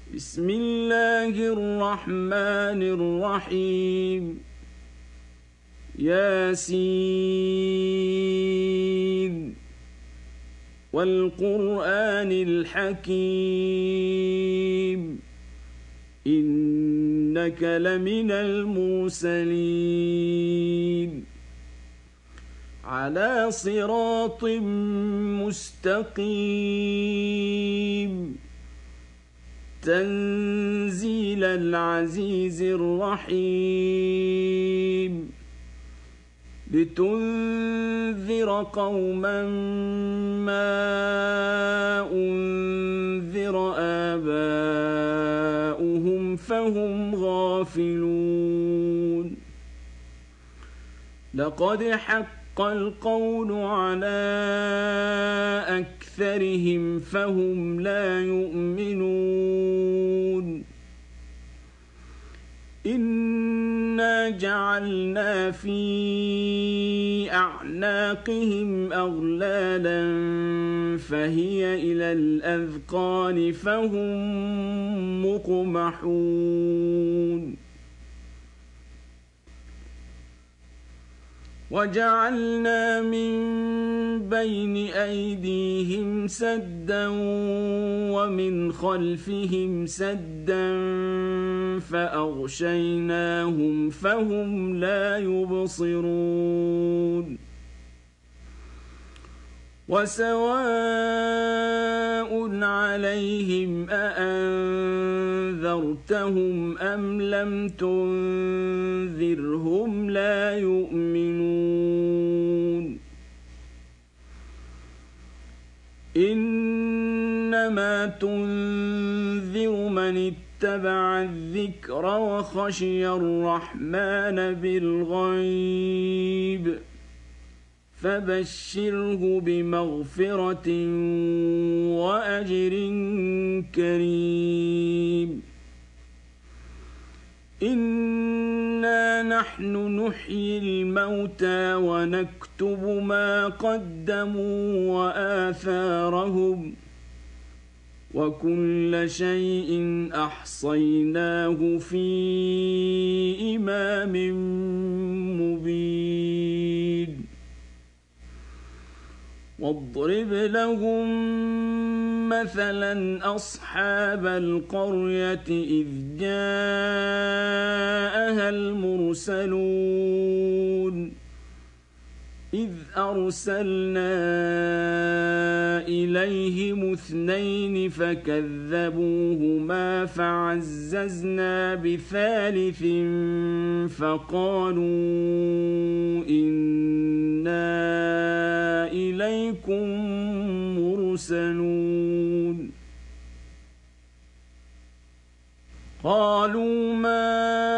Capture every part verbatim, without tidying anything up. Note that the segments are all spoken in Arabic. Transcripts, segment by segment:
بسم الله الرحمن الرحيم ياسين والقرآن الحكيم إنك لمن المرسلين على صراط مستقيم تنزيل العزيز الرحيم لتنذر قوما ما أنذر آباؤهم فهم غافلون لقد حق القول على أكثرهم فهم لا يؤمنون إنا جعلنا في أعناقهم أغلالا فهي إلى الأذقان فهم مقمحون وجعلنا من بين أيديهم سدا ومن خلفهم سدا فأغشيناهم فهم لا يبصرون وسواء عليهم أأنذرتهم أم لم تنذرهم لا يؤمنون إنما تنذر من اتبع الذكر وخشي الرحمن بالغيب فبشره بمغفرة وأجر كريم إنا نحن نحيي الموتى ونكتب ما قدموا وآثارهم وكل شيء أحصيناه في إمام مبين واضرب لهم مثلا أصحاب القرية إذ جاءها المرسلون إذ أرسلنا إليهم اثنين فكذبوهما فعززنا بثالث فقالوا إنا إليكم مرسلون قالوا ما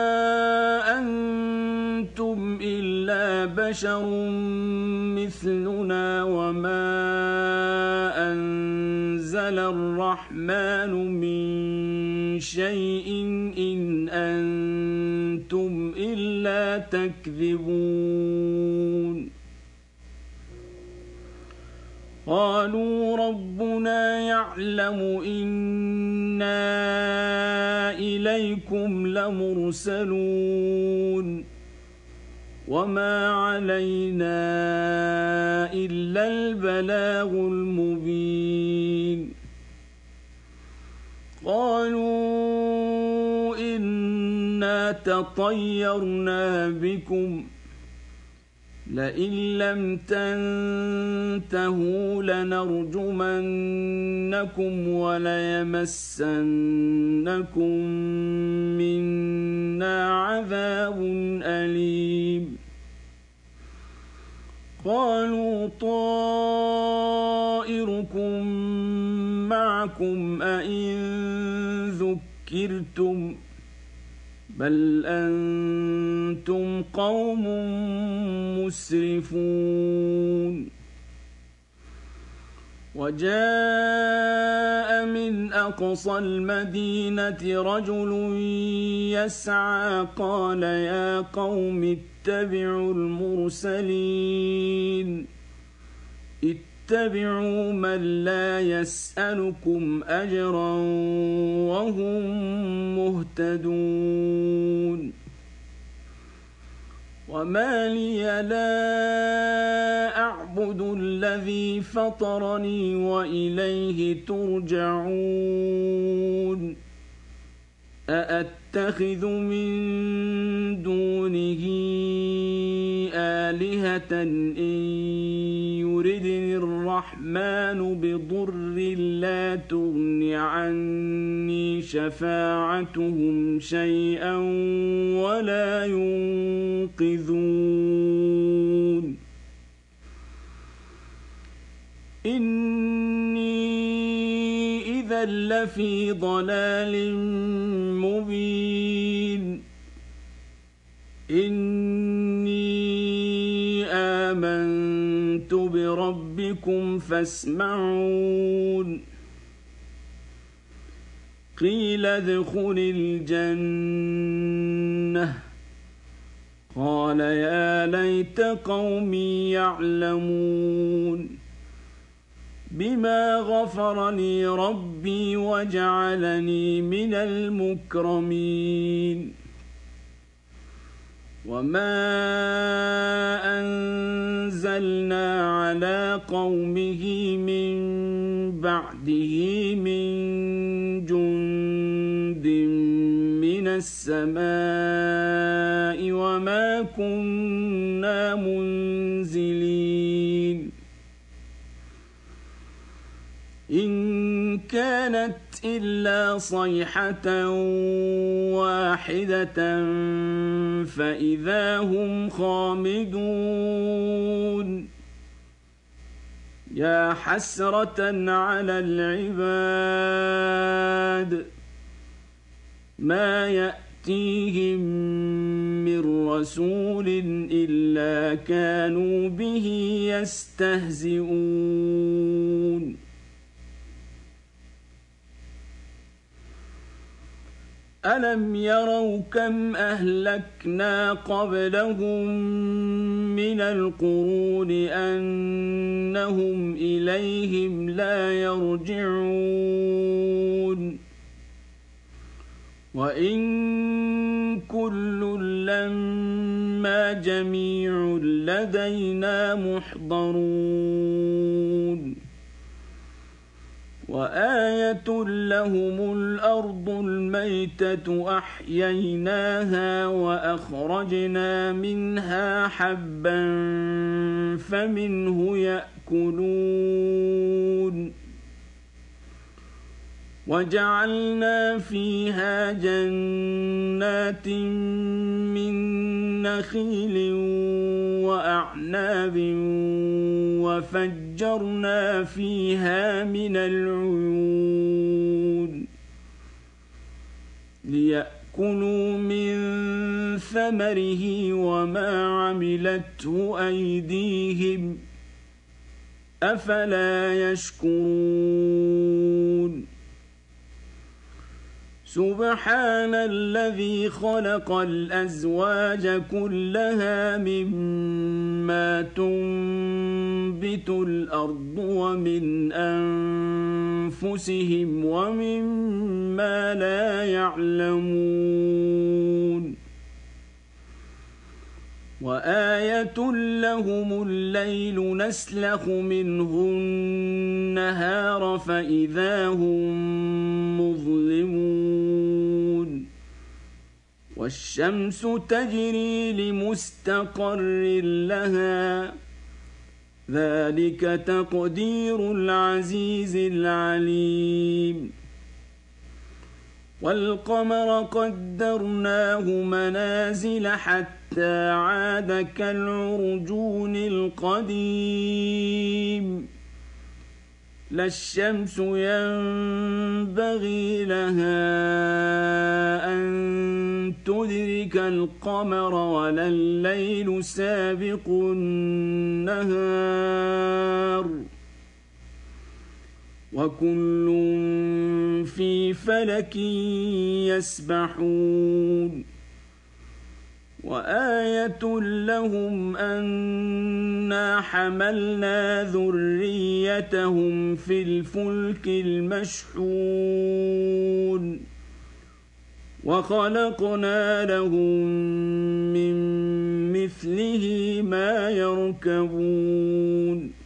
أنتم إلا بشر مثلنا وما أنزل الرحمن من شيء إن أنتم إلا تكذبون قالوا ربنا يعلم إنا إليكم لمرسلون وما علينا إلا البلاغ المبين قالوا إنا تطيرنا بكم لئن لم تنتهوا لنرجمنكم وليمسنكم منا عذاب أليم قالوا طائركم معكم أئن ذكرتم بل أنتم قوم مسرفون وجاء من أقصى المدينة رجل يسعى قال يا قوم اتبعوا المرسلين اتبعوا من لا يسألكم أجرا وهم يهتدون وما لي لا أعبد الذي فطرني وإليه ترجعون أأتخذ من دونه آلهة إن يردني الرحمن بضر لا تغن عني شفاعتهم شيئا ولا ينقذون إني إذا لفي ضلال مبين إني آمنت بربكم فاسمعون قيل ادخل الجنة قال يا ليت قومي يعلمون بما غفر لي ربي وجعلني من المكرمين وما أنزلنا على قومه من بعده من جند من السماء وما كنا منزلين إن كانت إلا صيحة واحدة فإذا هم خامدون يا حسرة على العباد ما يأتيهم من رسول إلا كانوا به يستهزئون ألم يروا كم أهلكنا قبلهم من القرون أنهم إليهم لا يرجعون وإن كل لما جميع لدينا محضرون وآية لهم الأرض الميتة أحييناها وأخرجنا منها حبا فمنه يأكلون وجعلنا فيها جنات من نخيل وأعناب وفجرنا فيها من العيون ليأكلوا من ثمره وما عملته أيديهم أفلا يشكرون سبحان الذي خلق الأزواج كلها مما تنبت الأرض ومن أنفسهم ومما لا يعلمون وآية لهم الليل نسلخ منه النهار فإذا هم مظلمون والشمس تجري لمستقر لها ذلك تقدير العزيز العليم والقمر قدرناه منازل حتى عاد كالعرجون القديم لا الشمس ينبغي لها أن تدرك القمر ولا الليل سابق النهار وكل في فلك يسبحون وآية لهم أنا حملنا ذريتهم في الفلك المشحون وخلقنا لهم من مثله ما يركبون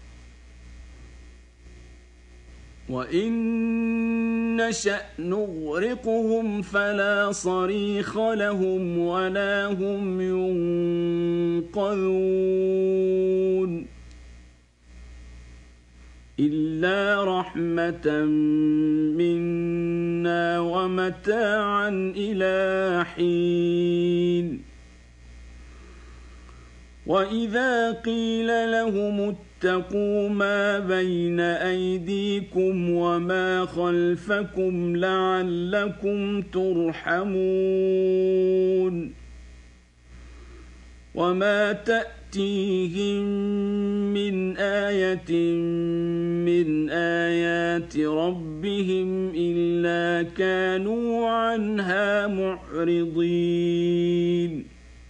وإن نشأ نغرقهم فلا صريخ لهم ولا هم ينقذون إلا رحمة منا ومتاعا إلى حين وإذا قيل لهم اتقوا ما بين أيديكم وما خلفكم لعلكم ترحمون وما تأتيهم من آية من آيات ربهم إلا كانوا عنها معرضين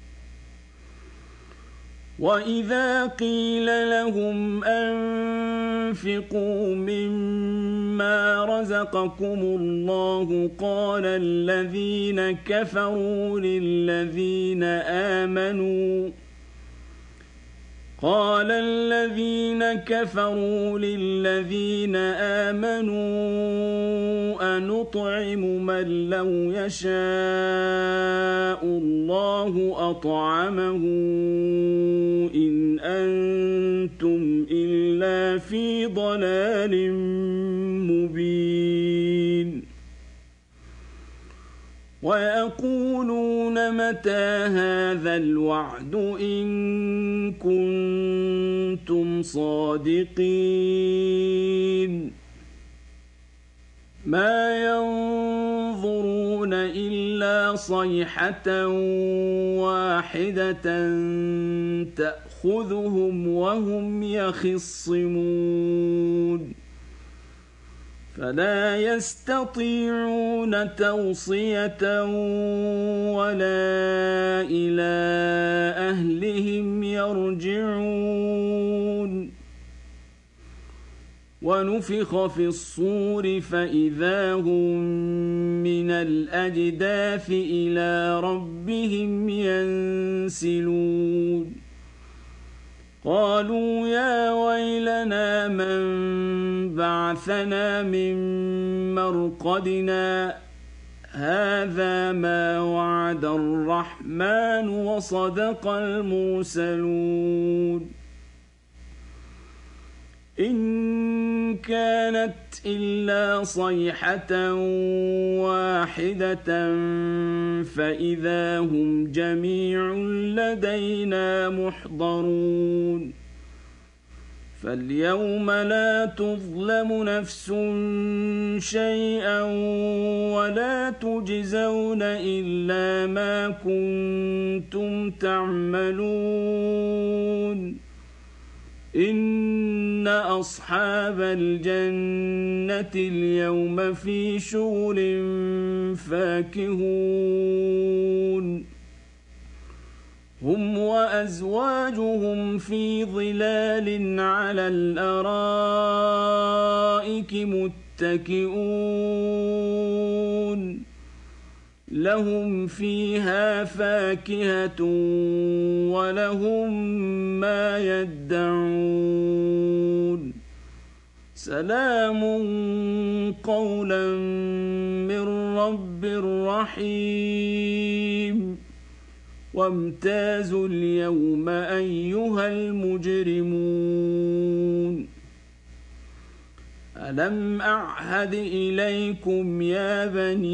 وإذا قيل لهم أنفقوا مما رزقكم الله قال الذين كفروا للذين آمنوا قال الذين كفروا للذين آمنوا أنطعم من لو يشاء الله أطعمه إن أنتم إلا في ضلال مبين ويقولون متى هذا الوعد إن كنتم صادقين ما ينظرون إلا صيحة واحدة تأخذهم وهم يخصمون فلا يستطيعون توصية ولا إلى أهلهم يرجعون ونفخ في الصور فإذا هم من الأجداث إلى ربهم ينسلون قالوا يا ويلنا من بعثنا من مرقدنا هذا ما وعد الرحمن وصدق المرسلون إن كانت إلا صيحة واحدة فإذا هم جميع لدينا محضرون فاليوم لا تظلم نفس شيئا ولا تجزون إلا ما كنتم تعملون إن أصحاب الجنة اليوم في شغل فاكهون هم وأزواجهم في ظلال على الأرائك متكئون لهم فيها فاكهة ولهم ما يدعون سلام قولا من رب رحيم وامتازوا اليوم أيها المجرمون ألم أعهد إليكم يا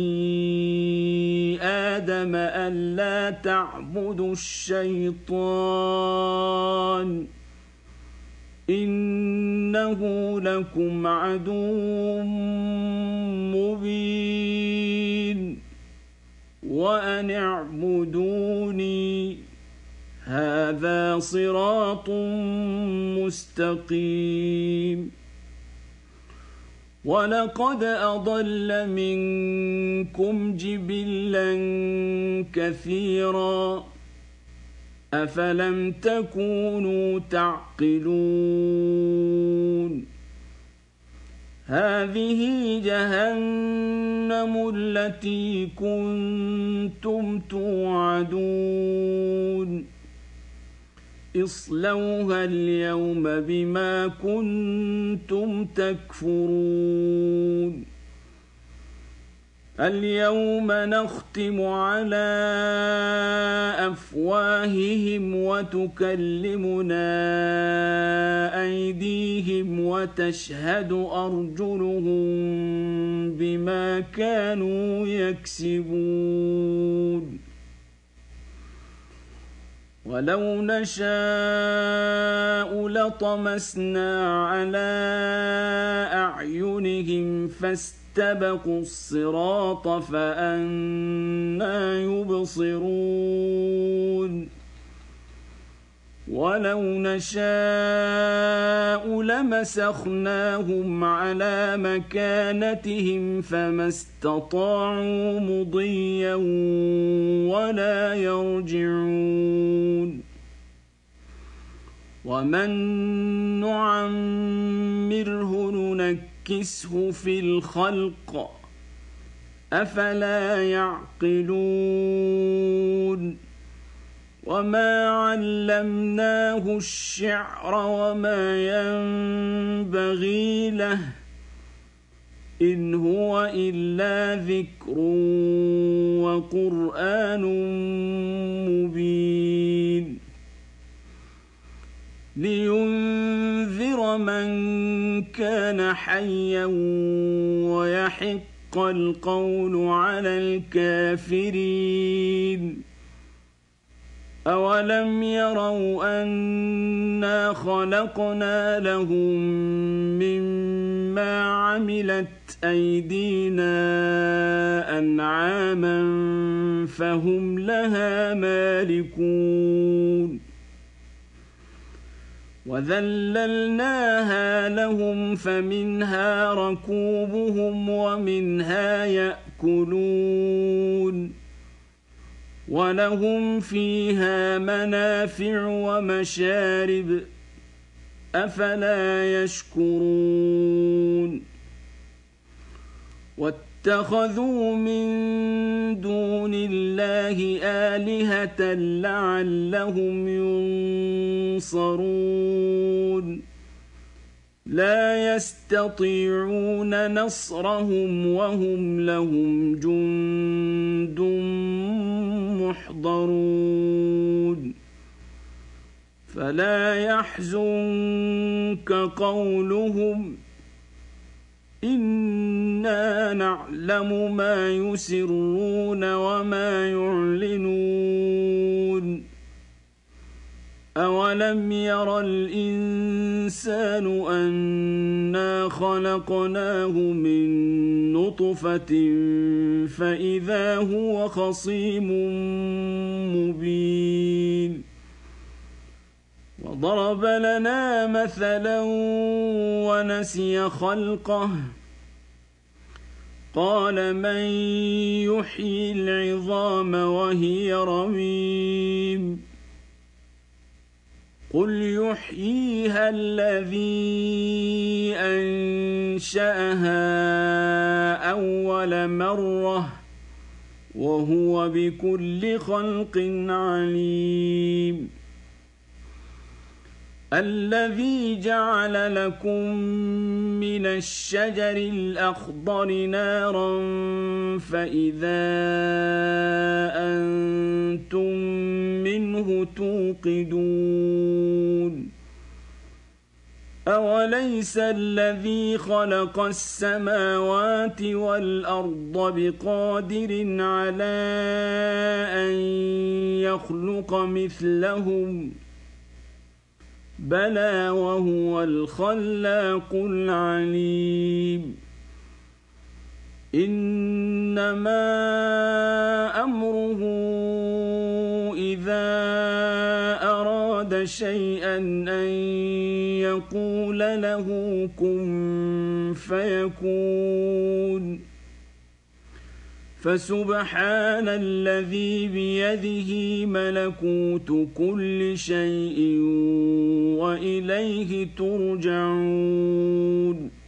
بني آدم ألا تعبدوا الشيطان إنه لكم عدو مبين وأن اعبدوني هذا صراط مستقيم ولقد أضل منكم جبلا كثيرا أفلم تكونوا تعقلون هذه جهنم التي كنتم توعدون اصلوها اليوم بما كنتم تكفرون اليوم نختم على أفواههم وتكلمنا أيديهم وتشهد أرجلهم بما كانوا يكسبون ولو نشاء لطمسنا على أعينهم فاستبقوا الصراط فأنى يبصرون ولو نشاء لمسخناهم على مكانتهم فما استطاعوا مضيا ولا يرجعون ومن نعمره ننكسه في الخلق أفلا يعقلون وما علمناه الشعر وما ينبغي له إن هو إلا ذكر وقرآن مبين لينذر من كان حيا ويحق القول على الكافرين أولم يروا أنا خلقنا لهم مما عملت أيدينا أنعاما فهم لها مالكون وذللناها لهم فمنها ركوبهم ومنها يأكلون ولهم فيها منافع ومشارب أفلا يشكرون واتخذوا من دون الله آلهة لعلهم ينصرون لا يستطيعون نصرهم وهم لهم جند محضرون فلا يحزنك قولهم إنا نعلم ما يسرون وما يعلنون أولم ير الإنسان أنا خلقناه من نطفة فإذا هو خصيم مبين وضرب لنا مثلا ونسي خلقه قال من يحيي العظام وهي رميم قل يحييها الذي أنشأها أول مرة وهو بكل خلق عليم الذي جعل لكم من الشجر الأخضر نارا فإذا أنتم منه توقدون أوليس الذي خلق السماوات والأرض بقادر على أن يخلق مثلهم بلى وهو الخلاق العليم إنما أمره إذا أراد شيئا أن يقول له كن فيكون فسبحان الذي بيده ملكوت كل شيء وإليه ترجعون